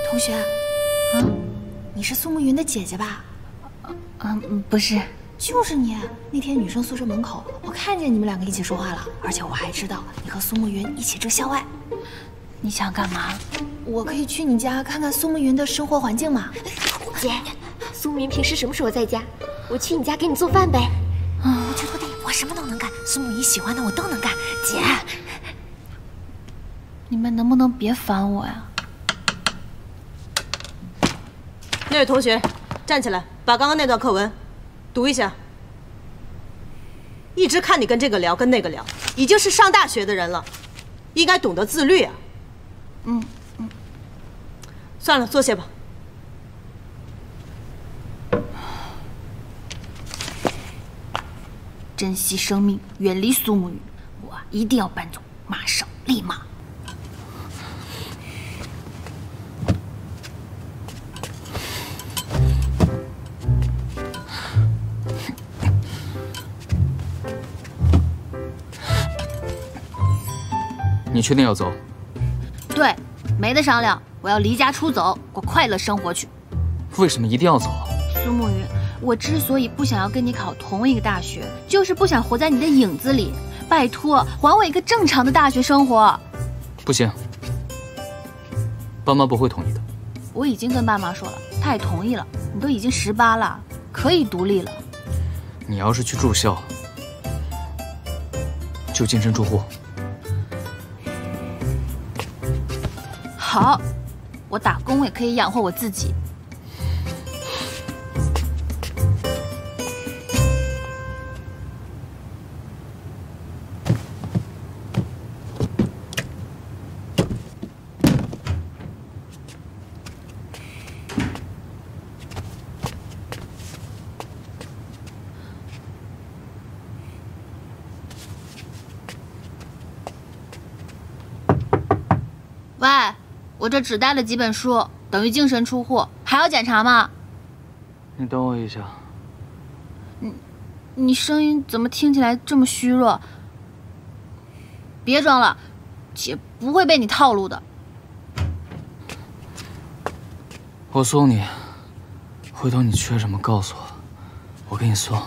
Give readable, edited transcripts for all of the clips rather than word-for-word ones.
同学，啊，你是苏慕云的姐姐吧？ 不是。 就是你。那天女生宿舍门口，我看见你们两个一起说话了，而且我还知道你和苏慕云一起住校外。 你想干嘛？ 我可以去你家看看苏慕云的生活环境吗？ 姐，苏慕云平时什么时候在家？我去你家给你做饭呗。 我去拖地，我什么都能干，苏慕云喜欢的我都能干。姐， 你们能不能别烦我呀？ 那位同学，站起来，把刚刚那段课文读一下。一直看你跟这个聊，跟那个聊，已经是上大学的人了，应该懂得自律啊。算了，坐下吧。 珍惜生命，远离苏慕云，我一定要搬走，马上，立马。 你确定要走？ 对，没得商量，我要离家出走，过快乐生活去。 为什么一定要走？ 苏慕云，我之所以不想要跟你考同一个大学，就是不想活在你的影子里。拜托，还我一个正常的大学生活。 不行，爸妈不会同意的。 我已经跟爸妈说了，他也同意了。你都已经18了，可以独立了。 你要是去住校，就净身出户。 好，我打工也可以养活我自己。喂，我这只带了几本书，等于净身出户，还要检查吗？ 你等我一下。 你声音怎么听起来这么虚弱？别装了，姐不会被你套路的。 我送你，回头你缺什么告诉我，我给你送。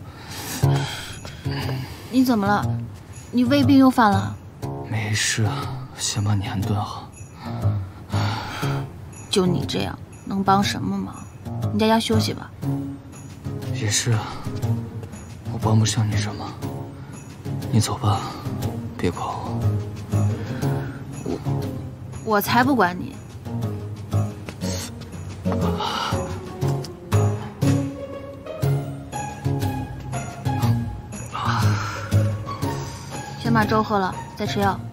你怎么了？你胃病又犯了？ 没事，先把你安顿好。 就你这样，能帮什么忙？你在家休息吧。 也是啊，我帮不上你什么。你走吧，别管我。 我才不管你。先把粥喝了，再吃药。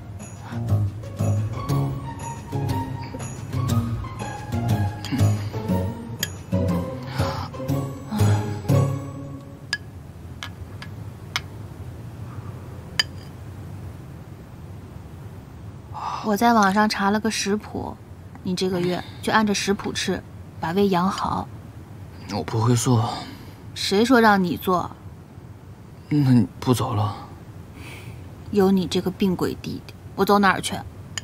我在网上查了个食谱，你这个月就按着食谱吃，把胃养好。 我不会做。 谁说让你做？ 那你不走了？ 有你这个病鬼弟弟，我走哪儿去？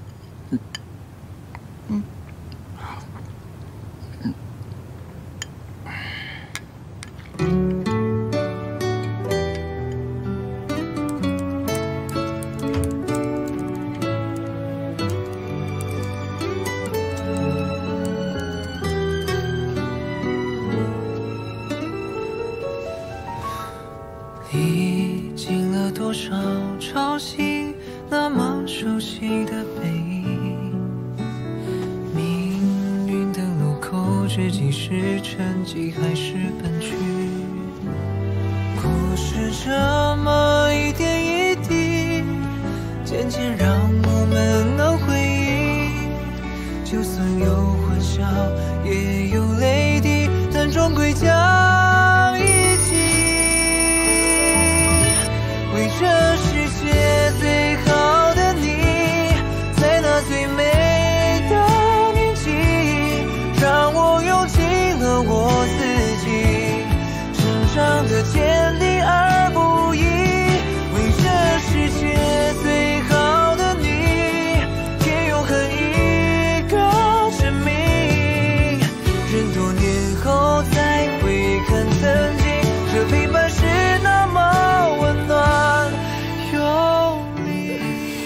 历经了多少潮汐，那么熟悉的背影，命运的路口，决计是沉寂还是奔去？故事这么一点一滴，渐渐让我们能回忆。就算有欢笑，也有泪滴，但终归将